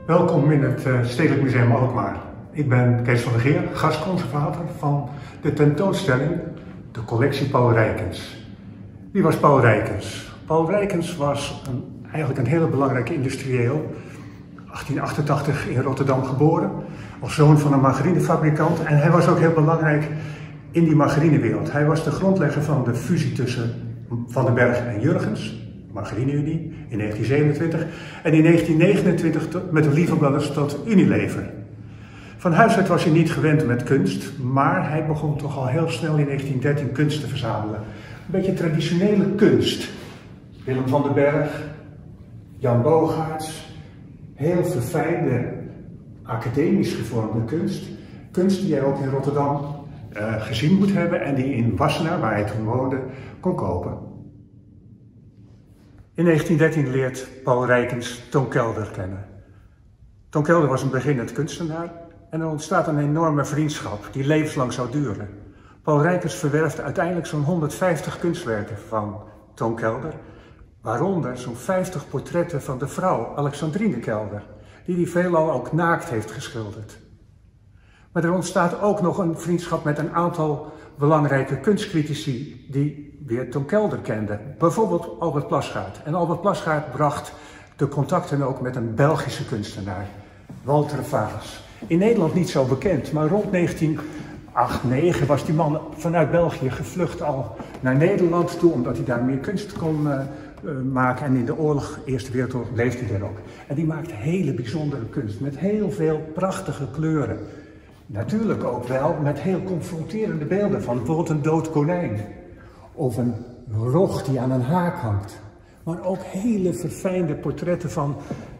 Welkom in het Stedelijk Museum Alkmaar. Ik ben Kees van der Geer, gastconservator van de tentoonstelling De Collectie Paul Rijkens. Wie was Paul Rijkens? Paul Rijkens was eigenlijk een hele belangrijke industrieel. 1888 in Rotterdam geboren, als zoon van een margarinefabrikant. En hij was ook heel belangrijk in die margarinewereld. Hij was de grondlegger van de fusie tussen Van den Berg en Jurgens, Margarine-Unie, in 1927. En in 1929 met de Lieve Brothers tot Unilever. Van huis uit was hij niet gewend met kunst, maar hij begon toch al heel snel in 1913 kunst te verzamelen. Een beetje traditionele kunst. Willem van den Berg, Jan Bogaerts, heel verfijnde, academisch gevormde kunst. Kunst die je ook in Rotterdam gezien moet hebben en die in Wassenaar, waar hij toen woonde, kon kopen. In 1913 leert Paul Rijkens Toon Kelder kennen. Toon Kelder was een beginnend kunstenaar en er ontstaat een enorme vriendschap die levenslang zou duren. Paul Rijkens verwerft uiteindelijk zo'n 150 kunstwerken van Toon Kelder, waaronder zo'n 50 portretten van de vrouw Alexandrine Kelder, die hij veelal ook naakt heeft geschilderd. Maar er ontstaat ook nog een vriendschap met een aantal belangrijke kunstcritici die weer Toon Kelder kenden. Bijvoorbeeld Albert Plasgaard. En Albert Plasgaard bracht de contacten ook met een Belgische kunstenaar, Walter Vaas. In Nederland niet zo bekend, maar rond 1908-9 was die man vanuit België gevlucht al naar Nederland toe, omdat hij daar meer kunst kon maken. En in de oorlog, Eerste Wereldoorlog, leefde hij daar ook. En die maakt hele bijzondere kunst met heel veel prachtige kleuren. Natuurlijk ook wel met heel confronterende beelden van bijvoorbeeld een dood konijn. Of een rog die aan een haak hangt. Maar ook hele verfijnde portretten van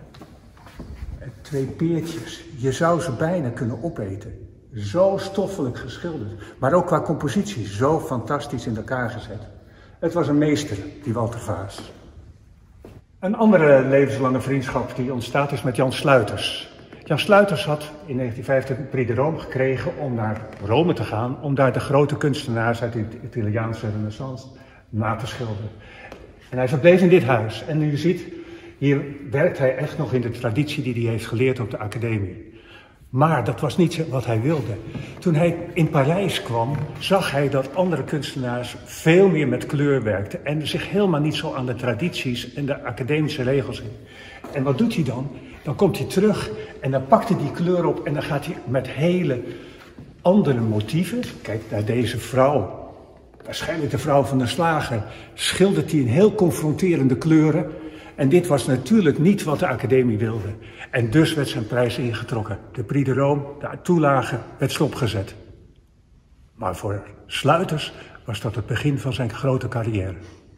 twee peertjes. Je zou ze bijna kunnen opeten. Zo stoffelijk geschilderd. Maar ook qua compositie zo fantastisch in elkaar gezet. Het was een meester, die Walter Vaas. Een andere levenslange vriendschap die ontstaat is met Jan Sluiters. Jan Sluiters had in 1950 een Prix de Rome gekregen om naar Rome te gaan, om daar de grote kunstenaars uit de Italiaanse Renaissance na te schilderen. En hij verbleef in dit huis. En u ziet, hier werkt hij echt nog in de traditie die hij heeft geleerd op de academie. Maar dat was niet wat hij wilde. Toen hij in Parijs kwam, zag hij dat andere kunstenaars veel meer met kleur werkten en zich helemaal niet zo aan de tradities en de academische regels in. En wat doet hij dan? Dan komt hij terug en dan pakt hij die kleur op en dan gaat hij met hele andere motieven. Kijk naar deze vrouw, waarschijnlijk de vrouw van de slager, schildert hij in heel confronterende kleuren. En dit was natuurlijk niet wat de academie wilde. En dus werd zijn prijs ingetrokken. De Prix de Rome, de toelage, werd stopgezet. Maar voor Sluiters was dat het begin van zijn grote carrière.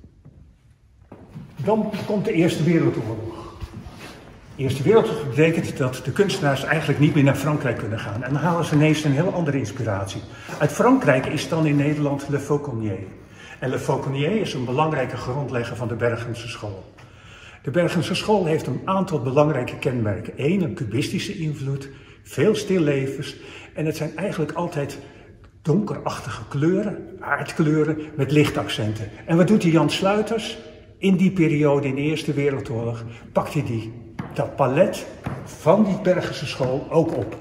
Dan komt de Eerste Wereldoorlog. De Eerste Wereldoorlog betekent dat de kunstenaars eigenlijk niet meer naar Frankrijk kunnen gaan. En dan halen ze ineens een heel andere inspiratie. Uit Frankrijk is dan in Nederland Le Fauconnier. En Le Fauconnier is een belangrijke grondlegger van de Bergense school. De Bergense school heeft een aantal belangrijke kenmerken. Eén, een cubistische invloed, veel stillevens. En het zijn eigenlijk altijd donkerachtige kleuren, aardkleuren met lichtaccenten. En wat doet die Jan Sluiters? In die periode, in de Eerste Wereldoorlog, pakt hij dat palet van die Bergense school ook op.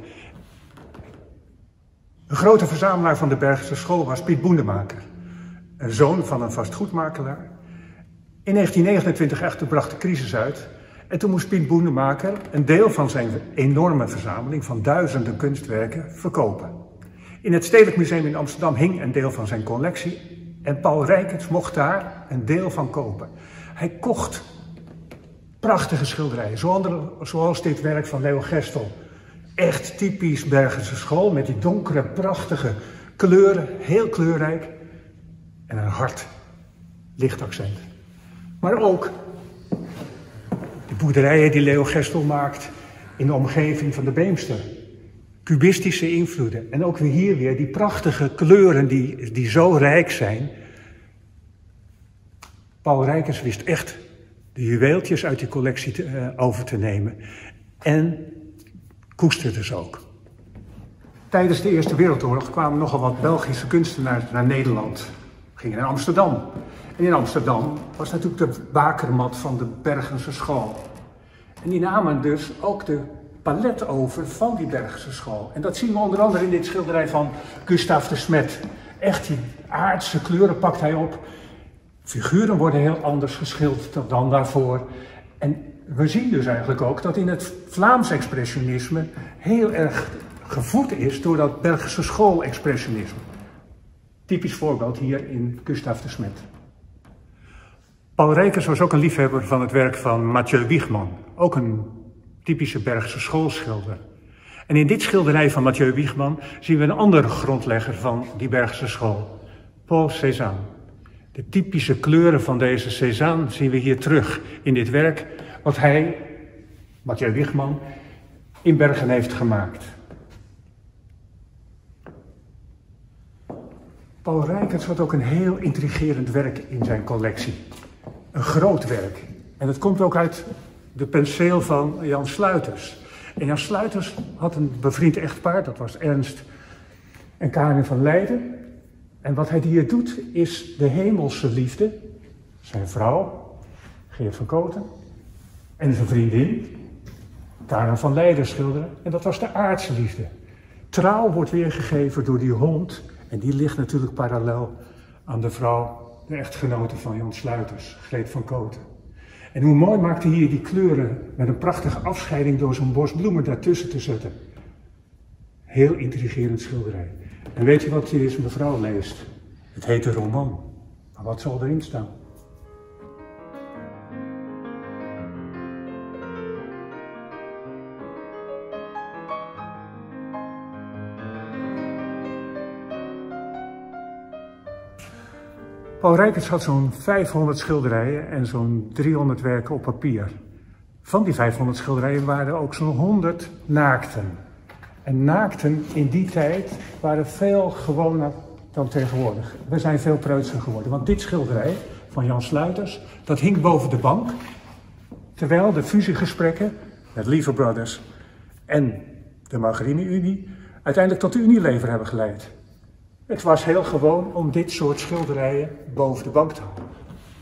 Een grote verzamelaar van de Bergense school was Piet Boendemaker, een zoon van een vastgoedmakelaar. In 1929 echter bracht de crisis uit en toen moest Piet Boendemaker een deel van zijn enorme verzameling van duizenden kunstwerken verkopen. In het Stedelijk Museum in Amsterdam hing een deel van zijn collectie en Paul Rijkens mocht daar een deel van kopen. Hij kocht prachtige schilderijen, zoals dit werk van Leo Gestel. Echt typisch Bergense school met die donkere, prachtige kleuren, heel kleurrijk en een hard lichtaccent. Maar ook de boerderijen die Leo Gestel maakt in de omgeving van de Beemster. Cubistische invloeden. En ook weer hier weer die prachtige kleuren die zo rijk zijn. Paul Rijkens wist echt de juweeltjes uit die collectie over te nemen. En koesterde ze ook. Tijdens de Eerste Wereldoorlog kwamen nogal wat Belgische kunstenaars naar Nederland. Gingen naar Amsterdam. En in Amsterdam was natuurlijk de bakermat van de Bergense school. En die namen dus ook de palet over van die Bergse school. En dat zien we onder andere in dit schilderij van Gustave de Smet. Echt die aardse kleuren pakt hij op. Figuren worden heel anders geschilderd dan daarvoor. En we zien dus eigenlijk ook dat in het Vlaams expressionisme heel erg gevoed is door dat Bergse school-expressionisme. Typisch voorbeeld hier in Gustave de Smet. Paul Rijkens was ook een liefhebber van het werk van Mathieu Wiegman, ook een typische Bergse schoolschilder. En in dit schilderij van Mathieu Wiegman zien we een andere grondlegger van die Bergse school, Paul Cézanne. De typische kleuren van deze Cézanne zien we hier terug in dit werk, wat hij, Mathieu Wiegman, in Bergen heeft gemaakt. Paul Rijkens had ook een heel intrigerend werk in zijn collectie. Een groot werk. En dat komt ook uit de penseel van Jan Sluiters. En Jan Sluiters had een bevriend echtpaar, dat was Ernst en Karin van Leiden. En wat hij hier doet, is de hemelse liefde, zijn vrouw, Geert van Kooten, en zijn vriendin, Karin van Leiden schilderen. En dat was de aardse liefde. Trouw wordt weergegeven door die hond. En die ligt natuurlijk parallel aan de vrouw, de echtgenote van Jan Sluiters, Greet van Kooten. En hoe mooi maakte hier die kleuren met een prachtige afscheiding door zo'n bos bloemen daartussen te zetten. Heel intrigerend schilderij. En weet je wat deze mevrouw leest? Het heet een roman. Maar wat zal erin staan? Paul Rijkens had zo'n 500 schilderijen en zo'n 300 werken op papier. Van die 500 schilderijen waren ook zo'n 100 naakten. En naakten in die tijd waren veel gewoner dan tegenwoordig. We zijn veel preutser geworden, want dit schilderij van Jan Sluiters, dat hing boven de bank. Terwijl de fusiegesprekken met Lever Brothers en de Margarine-Unie uiteindelijk tot de Unilever hebben geleid. Het was heel gewoon om dit soort schilderijen boven de bank te houden.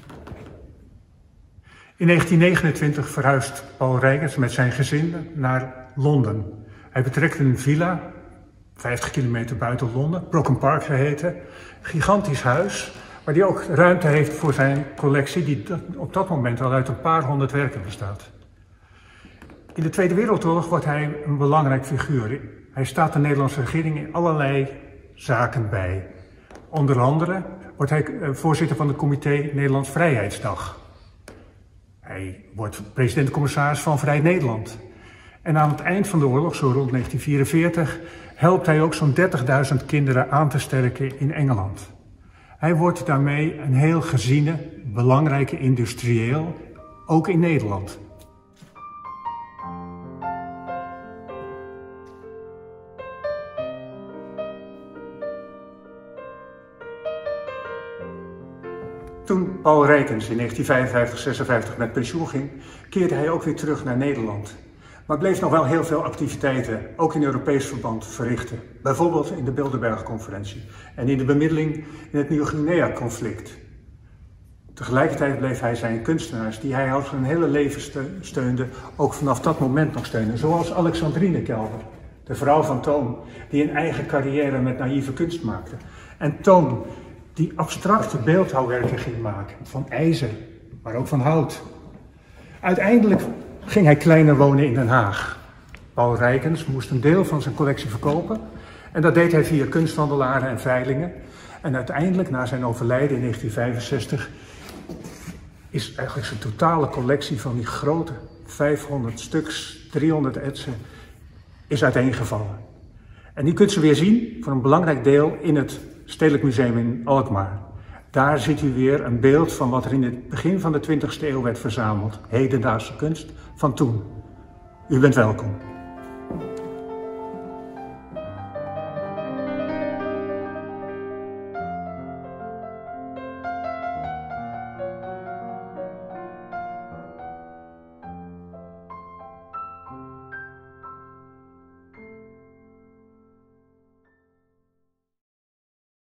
In 1929 verhuist Paul Rijkens met zijn gezin naar Londen. Hij betrekt een villa, 50 kilometer buiten Londen, Brocken Park geheten. Gigantisch huis, waar hij ook ruimte heeft voor zijn collectie, die op dat moment al uit een paar honderd werken bestaat. In de Tweede Wereldoorlog wordt hij een belangrijk figuur. Hij staat de Nederlandse regering in allerlei zaken bij. Onder andere wordt hij voorzitter van het comité Nederlands Vrijheidsdag. Hij wordt president-commissaris van Vrij Nederland. En aan het eind van de oorlog, zo rond 1944, helpt hij ook zo'n 30.000 kinderen aan te sterken in Engeland. Hij wordt daarmee een heel geziene, belangrijke industrieel, ook in Nederland. Toen Paul Rijkens in 1955-56 met pensioen ging, keerde hij ook weer terug naar Nederland. Maar bleef nog wel heel veel activiteiten, ook in Europees verband, verrichten. Bijvoorbeeld in de Bilderberg-conferentie en in de bemiddeling in het Nieuw-Guinea-conflict. Tegelijkertijd bleef hij zijn kunstenaars, die hij al zijn hele leven steunde, ook vanaf dat moment nog steunen. Zoals Alexandrine Kelder, de vrouw van Toon, die een eigen carrière met naïeve kunst maakte. En Toon, die abstracte beeldhouwwerken ging maken, van ijzer, maar ook van hout. Uiteindelijk ging hij kleiner wonen in Den Haag. Paul Rijkens moest een deel van zijn collectie verkopen en dat deed hij via kunsthandelaren en veilingen. En uiteindelijk, na zijn overlijden in 1965, is eigenlijk zijn totale collectie van die grote 500 stuks, 300 etsen, is uiteengevallen. En die kunt u weer zien, voor een belangrijk deel, in het Stedelijk Museum in Alkmaar. Daar ziet u weer een beeld van wat er in het begin van de 20e eeuw werd verzameld. Hedendaagse kunst van toen. U bent welkom.